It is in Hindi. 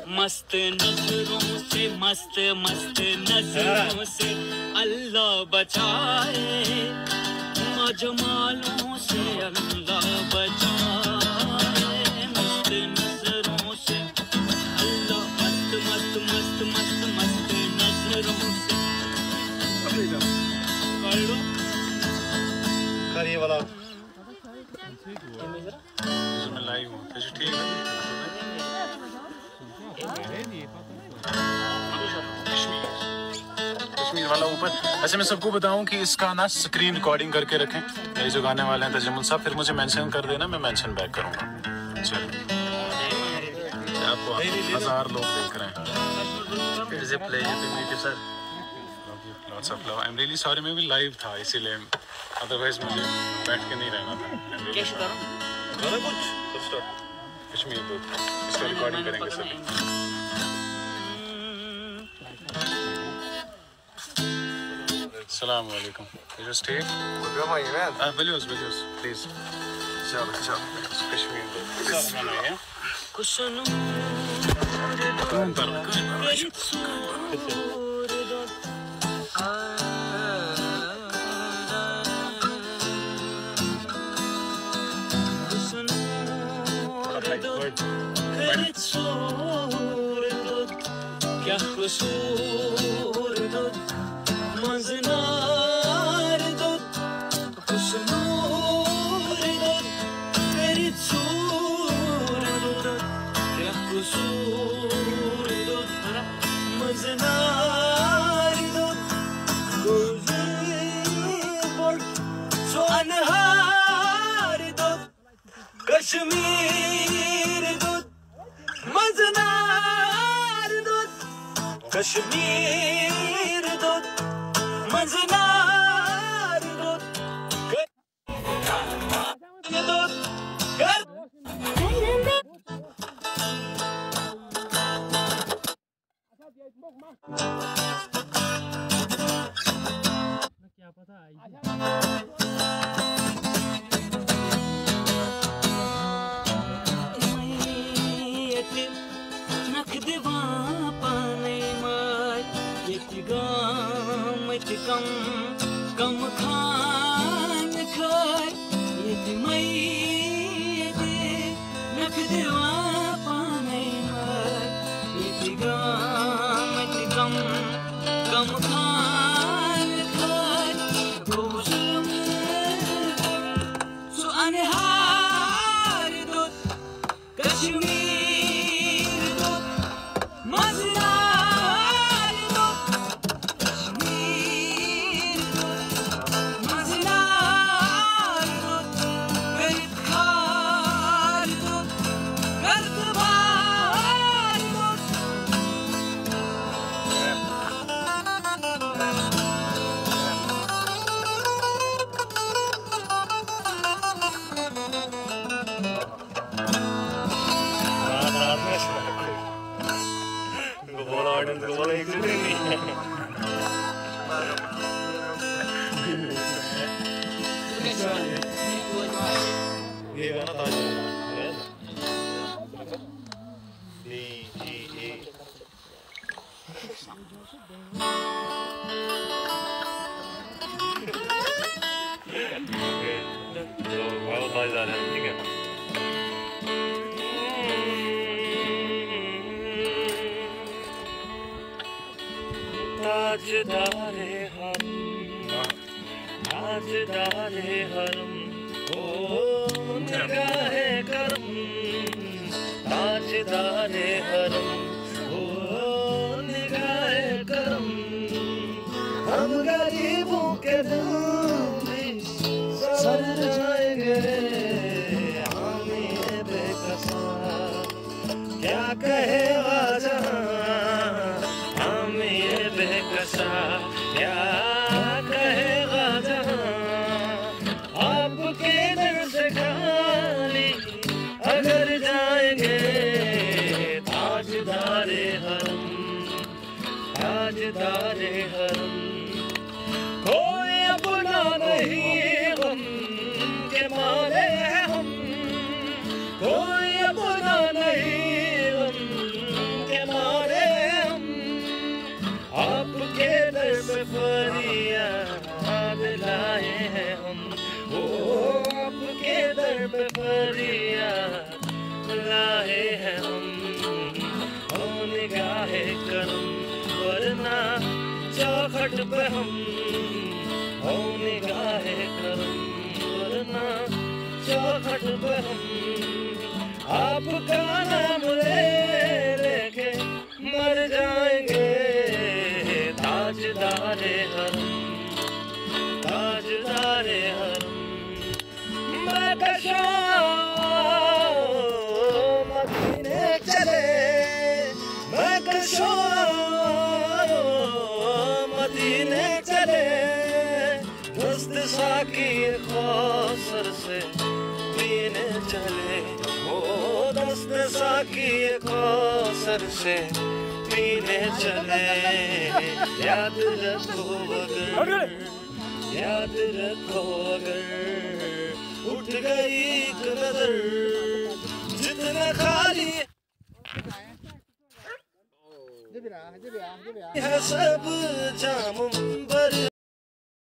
मस्त नजरों से मस्त मस्त नजरों से अल्लाह बचाए, मजमालों से अल्लाह बचाए, मस्त नजरों से अल्लाह, मस्त मस्त मस्त मस्त मस्त नजरों से। ये वाला मैं लाइव हूँ, ठीक है। कश्मीर वाला ऊपर। ऐसे मैं सबको बताऊं कि इसका ना स्क्रीन रिकॉर्डिंग करके रखें, मेरे जो गाने वाले हैं तजम्मुल साहब, फिर मुझे मेंशन कर देना, मैं मेंशन बैक करूंगा। चलो, आपको 1000 लोग देख रहे हैं। It's a pleasure to meet you, sir. Lots of love. I'm really sorry, मैं भी लाइव था इसीलिए, अदरवाइज मुझे बैठ के नहीं रहना था। कश्मीर को इसका रिकॉर्डिंग करेंगे सभी। Assalamu alaikum. You just stay? Videos, please. चलो Kashmir को क्या कसूर दो मंजनार दो खुशनूर दो तेरी सूर दो क्या कसूर दो मंजनार दो गुज़र सो अनहार दो कश्मीर दो मंजनार दो कश्मीर दो मंजनार दो क्या पता कम कम खान खाए ये मई दे नख देवा पाने मार ये गाम कम कम खान खाए गोसम सो अनहार दो कश्मीर दो मजनार दो ये गाना था बहुत मजा आ रहा है, ठीक है। ताजदारे हरम ताजदारे हरम ओ निगाहे करम ताजदारे हरम ओ निगाहे करम हम गरीबों के दिल में सर जाएंगे हामी बेकसा क्या कहेगा जहां हामी बेकसा क्या कहेगा जहां आपके दर से खाली अगर जाएंगे ताजदारे हरम ताजदारे हरम कोई अपना नहीं गम के मारे हैं हम कोई अपना नहीं गम के चौखट पे हम हो निगाहे करम, वरना चौखट पे हम आपका नाम ले लेके मर जाएंगे। ताजदारे हरम, ताजदारे हरम, मैं कशो मदीने चले, मैं कशो मदीने चले, दस्त साकी कौसर से पीने चले, ओ दस्त साकी कौसर से पीने चले। याद रखो अगर, याद रखो अगर उठ गई एक नजर, जितना खाली है सब जामुन पर।